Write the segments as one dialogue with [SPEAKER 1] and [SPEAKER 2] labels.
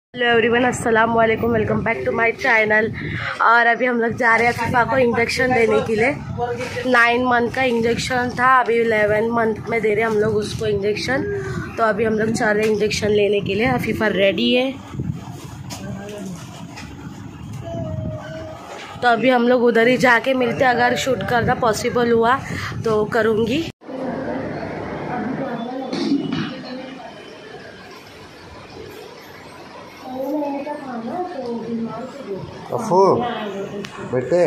[SPEAKER 1] Hello everyone, अस्सलाम वालेकुम, welcome back to my channel. और अभी हम लोग जा रहे हैं अफीफ़ा को इंजेक्शन देने के लिए। 9 मंथ का इंजेक्शन था, अभी 11 मंथ में दे रहे हैं हम लोग उसको इंजेक्शन। तो अभी हम लोग चल रहे हैं इंजेक्शन लेने के लिए। अफीफ़ा रेडी है, तो अभी हम लोग उधर ही जाके मिलते हैं। अगर शूट करना पॉसिबल हुआ तो करूँगी।
[SPEAKER 2] अफू बेटे,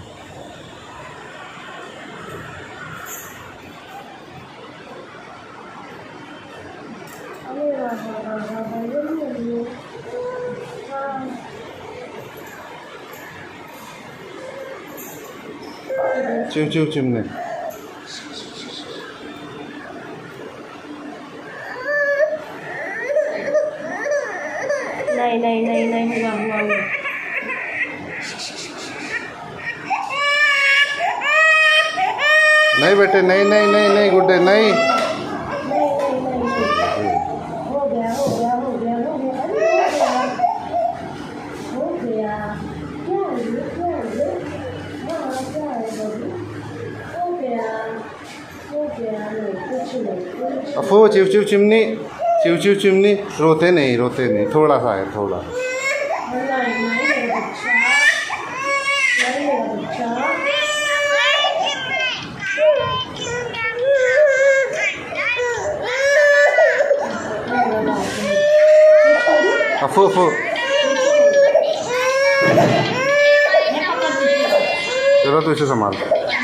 [SPEAKER 2] चिव चिव चिमने
[SPEAKER 1] नहीं हुआ।
[SPEAKER 2] नहीं बेटे, नहीं गुड्डे, नहीं। अफू चिव चिव चिमनी रोते नहीं, थोड़ा सा है, थोड़ा। अफू चलो तो इसे संभाल।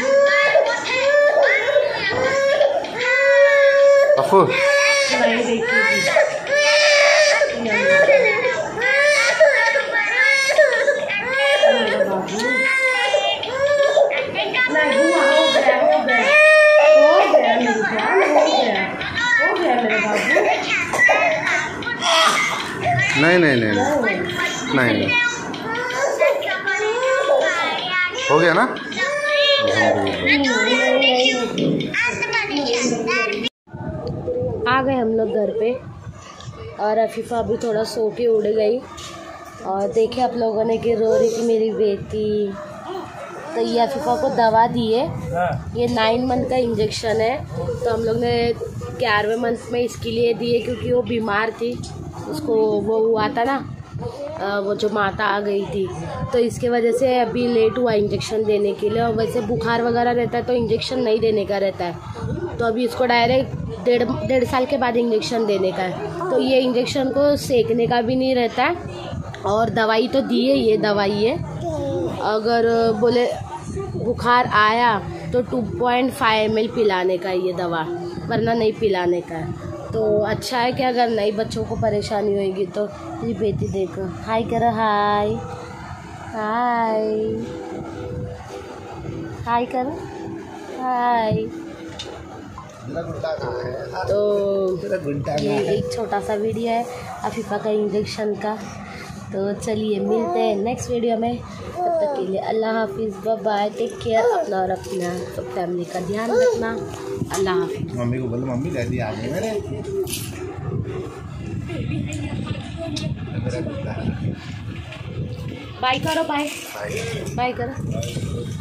[SPEAKER 2] अफू नहीं हो गया ना।
[SPEAKER 1] आ गए हम लोग घर पे और अफीफ़ा अभी थोड़ा सो के उड़ गई। और देखे आप लोगों ने कि रो रही थी मेरी बेटी। तो ये अफीफ़ा को दवा दी है, ये 9 मंथ का इंजेक्शन है। तो हम लोग ने 11वें मंथ में इसके लिए दिए क्योंकि वो बीमार थी, उसको वो हुआ था ना, वो जो माता आ गई थी, तो इसके वजह से अभी लेट हुआ इंजेक्शन देने के लिए। और वैसे बुखार वगैरह रहता है तो इंजेक्शन नहीं देने का रहता है, तो अभी इसको डायरेक्ट डेढ़ साल के बाद इंजेक्शन देने का है। तो ये इंजेक्शन को सेकने का भी नहीं रहता है। और दवाई तो दी है, ये दवाई है, अगर बोले बुखार आया तो 2.5 ml पिलाने का ये दवा, वरना नहीं पिलाने का है। तो अच्छा है कि अगर नई बच्चों को परेशानी होगी तो। ये बेटी देखो, हाय करो, हाय करो, हाय। तो ये एक छोटा सा वीडियो है अफीफ़ा का इंजेक्शन का। तो चलिए मिलते हैं नेक्स्ट वीडियो में, तब तक के लिए अल्लाह हाफिज़, बाय बाय, टेक केयर अपना और अपना सब फैमिली का ध्यान रखना। अल्लाह हाफिज़।
[SPEAKER 2] मम्मी को बोलो, मम्मी डैडी आ गए मेरे।
[SPEAKER 1] बाय करो, बाय करो।